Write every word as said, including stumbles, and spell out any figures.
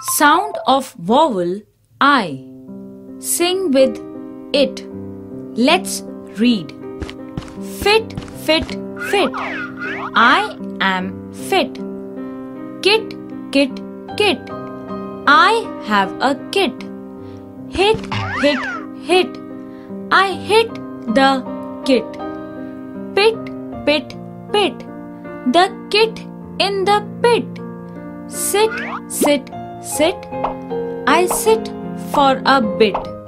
Sound of vowel I. Sing with it. Let's read. Fit, fit, fit. I am fit. Kit, kit, kit. I have a kit. Hit, hit, hit. I hit the kit. Pit, pit, pit. The kit in the pit. Sit, sit, sit. I sit for a bit.